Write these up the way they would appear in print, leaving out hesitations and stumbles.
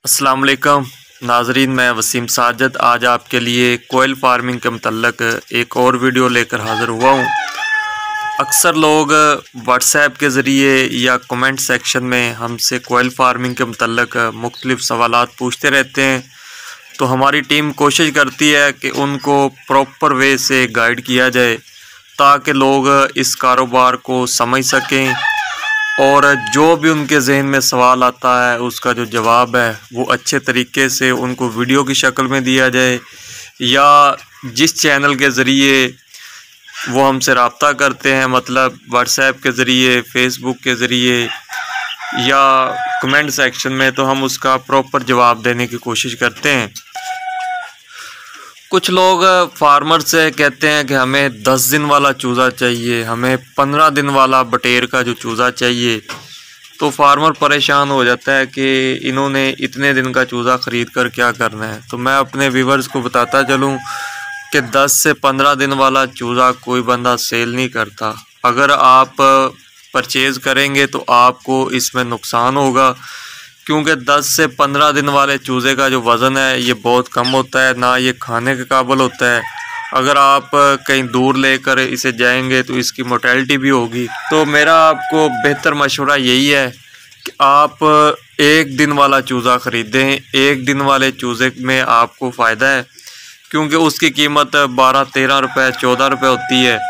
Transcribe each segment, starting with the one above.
अस्सलाम वालेकुम नाजरीन, मैं वसीम साजिद आज आपके लिए कोयल फार्मिंग के मतलब एक और वीडियो लेकर हाज़िर हुआ हूँ। अक्सर लोग व्हाट्सएप के ज़रिए या कमेंट सेक्शन में हमसे कोयल फार्मिंग के मतलब मुख्तलिफ़ सवालात पूछते रहते हैं, तो हमारी टीम कोशिश करती है कि उनको प्रॉपर वे से गाइड किया जाए ताकि लोग इस कारोबार को समझ सकें और जो भी उनके जहन में सवाल आता है उसका जो जवाब है वो अच्छे तरीके से उनको वीडियो की शक्ल में दिया जाए, या जिस चैनल के ज़रिए वो हमसे रब्ता करते हैं, मतलब व्हाट्सएप के ज़रिए, फेसबुक के ज़रिए या कमेंट सेक्शन में, तो हम उसका प्रॉपर जवाब देने की कोशिश करते हैं। कुछ लोग फार्मर से कहते हैं कि हमें 10 दिन वाला चूज़ा चाहिए, हमें 15 दिन वाला बटेर का जो चूज़ा चाहिए, तो फार्मर परेशान हो जाता है कि इन्होंने इतने दिन का चूज़ा ख़रीद कर क्या करना है। तो मैं अपने व्यूवर्स को बताता चलूं कि 10 से 15 दिन वाला चूज़ा कोई बंदा सेल नहीं करता। अगर आप परचेज़ करेंगे तो आपको इसमें नुकसान होगा, क्योंकि 10 से 15 दिन वाले चूज़े का जो वज़न है ये बहुत कम होता है, ना ये खाने के काबिल होता है। अगर आप कहीं दूर लेकर इसे जाएंगे तो इसकी मोर्टेलिटी भी होगी। तो मेरा आपको बेहतर मशवरा यही है कि आप एक दिन वाला चूज़ा ख़रीदें। एक दिन वाले चूज़े में आपको फ़ायदा है, क्योंकि उसकी कीमत 12-13 रुपये 14 रुपये होती है।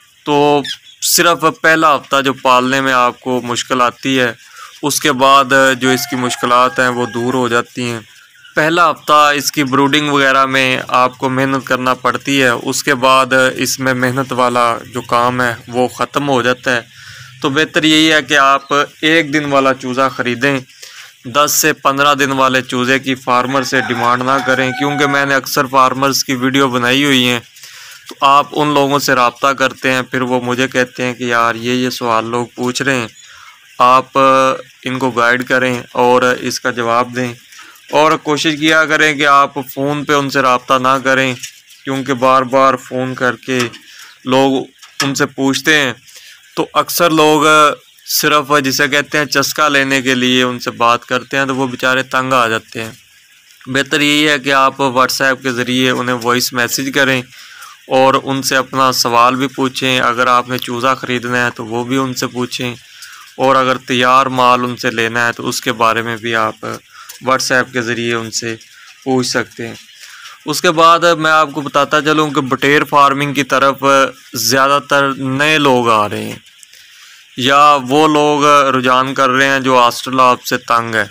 तो सिर्फ़ पहला हफ़्ता जो पालने में आपको मुश्किल आती है, उसके बाद जो इसकी मुश्किलात हैं वो दूर हो जाती हैं। पहला हफ़्ता इसकी ब्रूडिंग वगैरह में आपको मेहनत करना पड़ती है, उसके बाद इसमें मेहनत वाला जो काम है वो ख़त्म हो जाता है। तो बेहतर यही है कि आप एक दिन वाला चूज़ा ख़रीदें। 10 से 15 दिन वाले चूज़े की फार्मर से डिमांड ना करें, क्योंकि मैंने अक्सर फार्मर्स की वीडियो बनाई हुई हैं, तो आप उन लोगों से रब्ता करते हैं, फिर वो मुझे कहते हैं कि यार ये सवाल लोग पूछ रहे हैं, आप इनको गाइड करें और इसका जवाब दें। और कोशिश किया करें कि आप फ़ोन पे उनसे रब्ता ना करें, क्योंकि बार बार फ़ोन करके लोग उनसे पूछते हैं, तो अक्सर लोग सिर्फ जिसे कहते हैं चस्का लेने के लिए उनसे बात करते हैं, तो वो बेचारे तंग आ जाते हैं। बेहतर यही है कि आप व्हाट्सएप के ज़रिए उन्हें वॉइस मैसेज करें और उनसे अपना सवाल भी पूछें। अगर आपने चूज़ा ख़रीदना है तो वो भी उनसे पूछें, और अगर तैयार माल उनसे लेना है तो उसके बारे में भी आप व्हाट्सएप के ज़रिए उनसे पूछ सकते हैं। उसके बाद मैं आपको बताता चलूँ कि बटेर फार्मिंग की तरफ ज़्यादातर नए लोग आ रहे हैं, या वो लोग रुझान कर रहे हैं जो ऑस्ट्रेलाब से तंग है।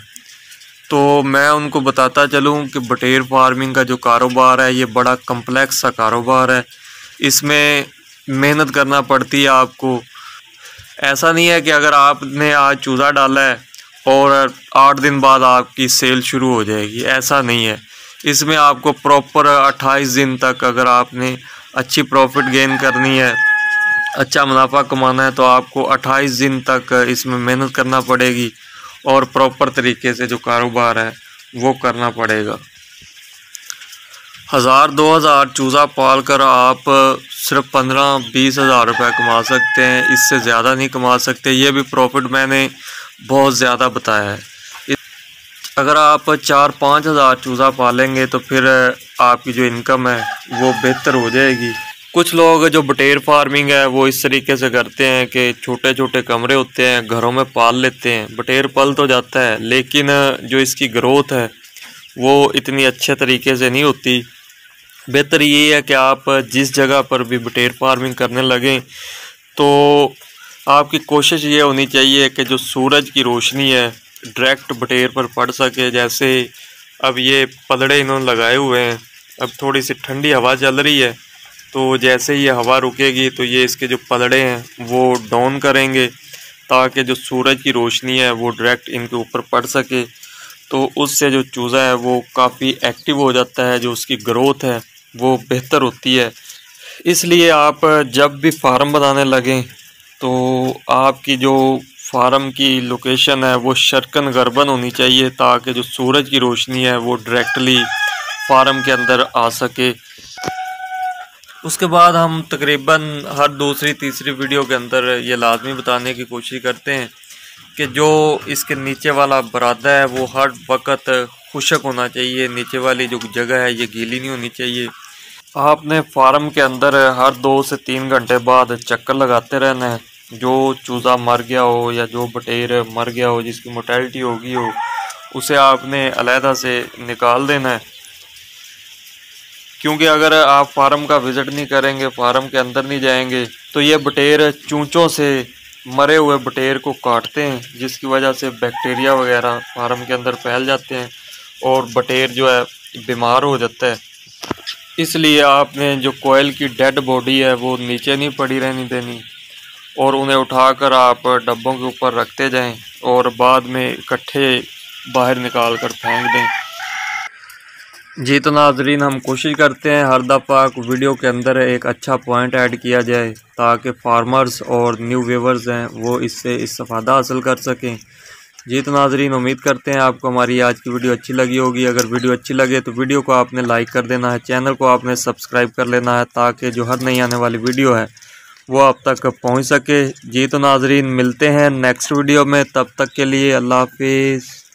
तो मैं उनको बताता चलूँ कि बटेर फार्मिंग का जो कारोबार है ये बड़ा कम्प्लेक्स सा कारोबार है। इसमें मेहनत करना पड़ती है आपको। ऐसा नहीं है कि अगर आपने आज चूज़ा डाला है और 8 दिन बाद आपकी सेल शुरू हो जाएगी, ऐसा नहीं है। इसमें आपको प्रॉपर 28 दिन तक, अगर आपने अच्छी प्रॉफिट गेन करनी है, अच्छा मुनाफा कमाना है, तो आपको 28 दिन तक इसमें मेहनत करना पड़ेगी और प्रॉपर तरीके से जो कारोबार है वो करना पड़ेगा। 1000-2000 चूज़ा पाल कर आप सिर्फ 15-20 हज़ार रुपये कमा सकते हैं, इससे ज़्यादा नहीं कमा सकते। ये भी प्रॉफिट मैंने बहुत ज़्यादा बताया है। अगर आप 4-5 हज़ार चूज़ा पालेंगे तो फिर आपकी जो इनकम है वो बेहतर हो जाएगी। कुछ लोग जो बटेर फार्मिंग है वो इस तरीके से करते हैं कि छोटे छोटे कमरे होते हैं, घरों में पाल लेते हैं। बटेर पल तो जाता है, लेकिन जो इसकी ग्रोथ है वो इतनी अच्छे तरीके से नहीं होती। बेहतर ये है कि आप जिस जगह पर भी बटेर फार्मिंग करने लगें तो आपकी कोशिश ये होनी चाहिए कि जो सूरज की रोशनी है डायरेक्ट बटेर पर पड़ सके। जैसे अब ये पलड़े इन्होंने लगाए हुए हैं, अब थोड़ी सी ठंडी हवा चल रही है, तो जैसे ही ये हवा रुकेगी तो ये इसके जो पलड़े हैं वो डाउन करेंगे, ताकि जो सूरज की रोशनी है वो डायरेक्ट इनके ऊपर पड़ सके। तो उससे जो चूज़ा है वो काफ़ी एक्टिव हो जाता है, जो उसकी ग्रोथ है वो बेहतर होती है। इसलिए आप जब भी फार्म बनाने लगें तो आपकी जो फार्म की लोकेशन है वो शर्कन गर्बन होनी चाहिए, ताकि जो सूरज की रोशनी है वो डायरेक्टली फार्म के अंदर आ सके। उसके बाद हम तकरीबन हर दूसरी तीसरी वीडियो के अंदर ये लाजमी बताने की कोशिश करते हैं कि जो इसके नीचे वाला बरादा है वो हर वक्त खुशक होना चाहिए, नीचे वाली जो जगह है ये गीली नहीं होनी चाहिए। आपने फार्म के अंदर हर 2 से 3 घंटे बाद चक्कर लगाते रहना है। जो चूज़ा मर गया हो या जो बटेर मर गया हो, जिसकी मोर्टेलिटी होगी हो, उसे आपने अलहदा से निकाल देना है। क्योंकि अगर आप फार्म का विज़िट नहीं करेंगे, फार्म के अंदर नहीं जाएंगे, तो ये बटेर चूंचों से मरे हुए बटेर को काटते हैं, जिसकी वजह से बैक्टीरिया वगैरह फार्म के अंदर फैल जाते हैं और बटेर जो है बीमार हो जाता है। इसलिए आपने जो कोयल की डेड बॉडी है वो नीचे नहीं पड़ी रहनी देनी और उन्हें उठाकर आप डब्बों के ऊपर रखते जाएं और बाद में इकट्ठे बाहर निकाल कर फेंक दें। जी तो नाजरीन, हम कोशिश करते हैं हर दफ़ा वीडियो के अंदर एक अच्छा पॉइंट ऐड किया जाए ताकि फार्मर्स और न्यू व्यूवर्स हैं वो इससे इस्तेफादा हासिल कर सकें। जी तो नाजरीन, उम्मीद करते हैं आपको हमारी आज की वीडियो अच्छी लगी होगी। अगर वीडियो अच्छी लगे तो वीडियो को आपने लाइक कर देना है, चैनल को आपने सब्सक्राइब कर लेना है ताकि जो हर नई आने वाली वीडियो है वो आप तक पहुंच सके। जी तो नाजरीन, मिलते हैं नेक्स्ट वीडियो में, तब तक के लिए अल्लाह हाफिज़।